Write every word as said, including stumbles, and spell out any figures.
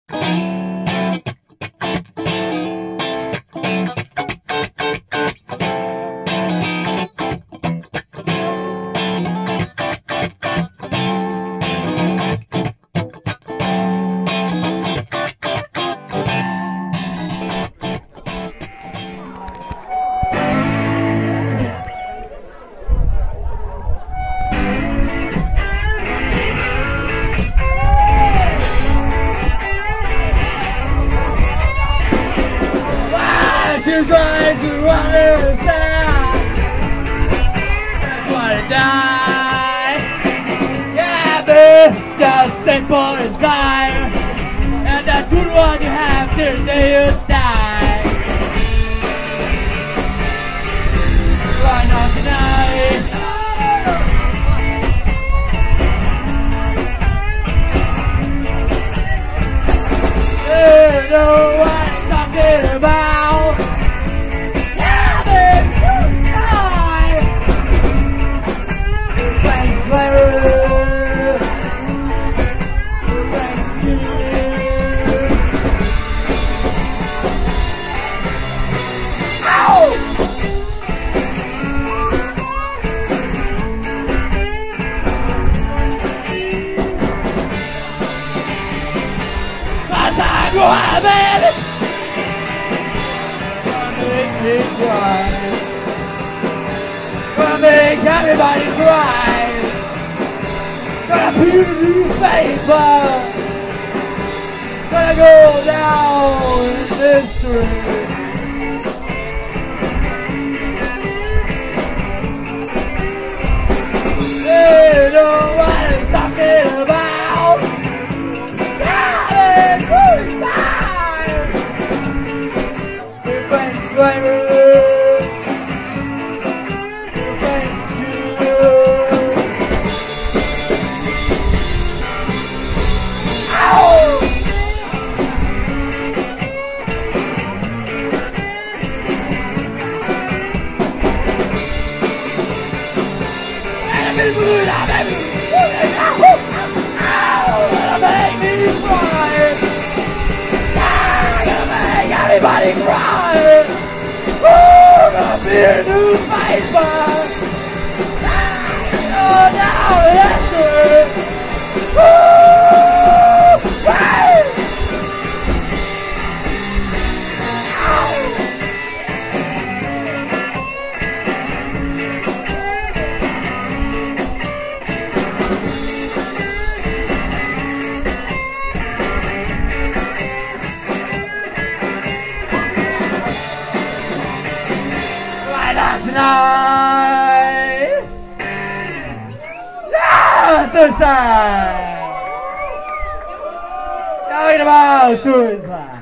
She's trying to understand. Just wanna die. Yeah, but just simple desire, and that's good what you have till the day you die. Why not tonight? You know what I'm talking about. Go have it! Gonna make me cry. Gonna make everybody cry. Gonna put you to paper. Gonna go down in history. They know what I'm talking about. Everybody cry. Ooh, gonna be a newspaper. Oh, now history. Ooh, hey. Tonight. Yeah, suicide. Talking about suicide.